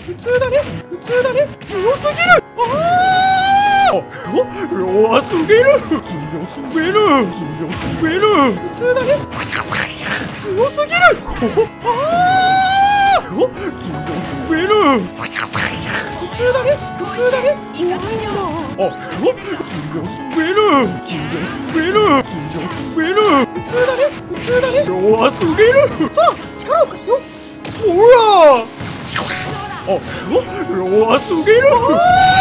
普通だね強すぎる。弱すぎる。強すぎる。普通だね強すぎる。強すぎる。普通だね強すぎる。弱すぎる。そら力を貸すよ。ほら弱すぎる。